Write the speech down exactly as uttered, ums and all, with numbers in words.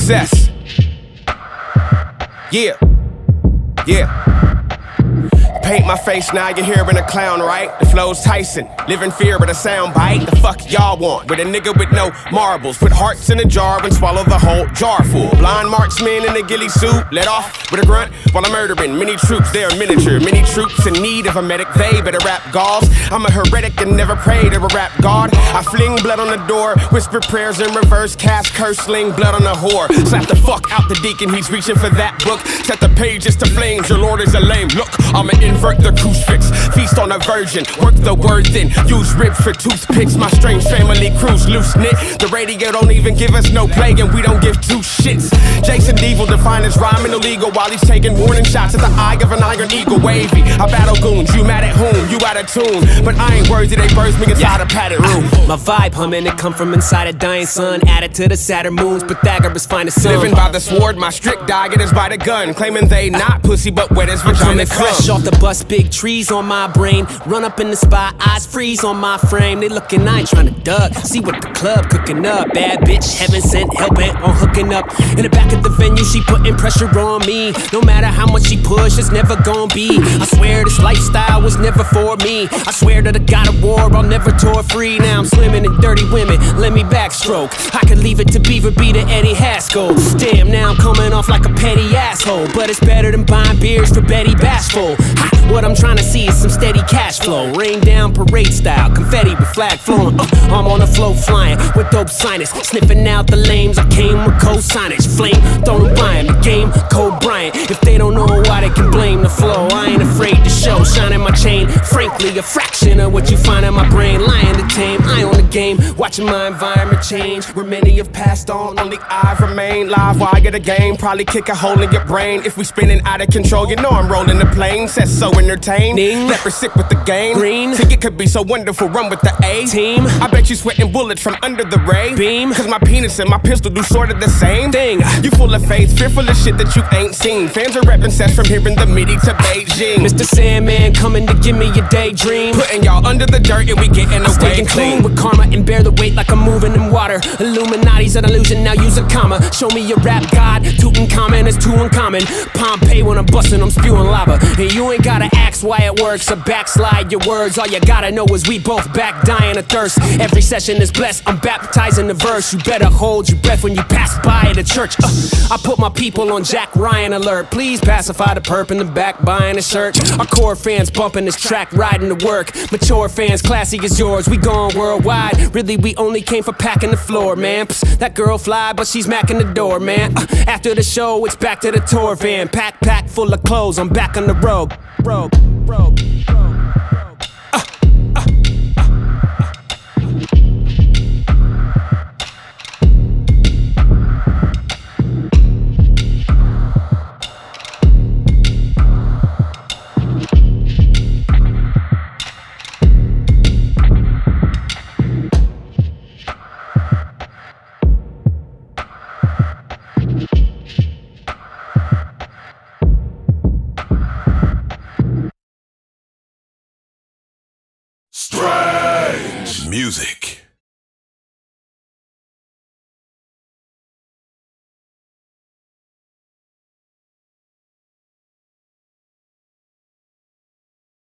success. Yeah, yeah. Paint my face, now you're hearing a clown, right? The flow's Tyson, live in fear of the sound bite. The fuck y'all want? With a nigga with no marbles, put hearts in a jar and swallow the whole jar full. Blind marksman in a ghillie suit, let off with a grunt while I'm murdering many troops. They're miniature, many troops in need of a medic. They better rap gauze. I'm a heretic and never pray to a rap god. I fling blood on the door, whisper prayers in reverse, cast curse, sling blood on the whore. Slap the fuck out the deacon, he's reaching for that book. Set the pages to flames, your lord is a lame. Look, I'ma invert the crucifix, feast on a virgin, work the word then, use ribs for toothpicks. My strange family cruise loose knit. The radio don't even give us no play and we don't give two shits. Jason Devil define his rhyming illegal while he's taking warning shots at the eye of an iron eagle. Wavy, I battle goons, you mad at whom? You out of tune, but I ain't worthy, they birds me inside yeah. a padded room. My vibe humming, it come from inside a dying sun, added to the Saturn moons, Pythagoras finest son. Living by the sword, my strict diet is by the gun, claiming they not pussy but wet as vagina come. Fresh off the bus, big trees on my brain, run up in the spot, eyes freeze on my frame. They looking, I ain't trying to duck, see what the club cooking up. Bad bitch, heaven sent, hell bent on hooking up. In the back of the venue, she putting pressure on me. No matter how much she push, it's never gonna be. I swear this lifestyle was never for me. I swear that I got a war, I'll never tour free. Now I'm swimming in dirty women, let me backstroke. I could leave it to Beaver B to Eddie Haskell. Damn, now I'm coming off like a petty asshole, but it's better than buying beers for Betty Bashful. Ha, what I'm trying to see is some steady cash flow. Rain down parade style, confetti with flag flowing. uh, I'm on the flow flying with dope sinus, sniffing out the lames. I came with co-signage, flame, don't buy the game, Kobe Bryant. If they don't know why, they can blame the flow. I ain't afraid to show, shining my chain. Frankly, a fraction of what you find in my brain. Lying to tame, I on the game, watching my environment change. Where many have passed on, only I remain. Live wire the game, probably kick a hole in your brain. If we spinning out of control, you know I'm rolling the plane. Says so entertaining, leper sick with the game. Green, think it could be so wonderful, run with the A team. I bet you sweating bullets from under the ray beam, cause my penis and my pistol do sort of the same thing. You full of faith, fearful of shit that you ain't seen. Fans are repping sets from here in the midi to Beijing. Mister Sandman coming to give me a daydream, putting y'all under the dirt and we getting away staying clean with karma and bear the weight like I'm moving in water. Illuminati's an illusion, now use a comma. Show me your rap god, Tutankhamen is too uncommon. Pompeii when I'm busting, I'm spewing lava. And you ain't gotta ask why it works or backslide your words. All you gotta know is we both back dying of thirst. Every session is blessed, I'm baptizing the verse. You better hold your breath when you pass by the church. uh, I put my people on Jack Ryan alert. Please pacify the perp in the back buying a shirt. Our core fans bumping this track, riding to work. Mature fans, classy as yours, we gone worldwide. Really, we only came for packing the floor, man. Psst, that girl fly, but she's macking the door, man. uh, After the show, it's back to the tour van. Pack, pack full of clothes, I'm back on the road. Road, road, road. Strange music.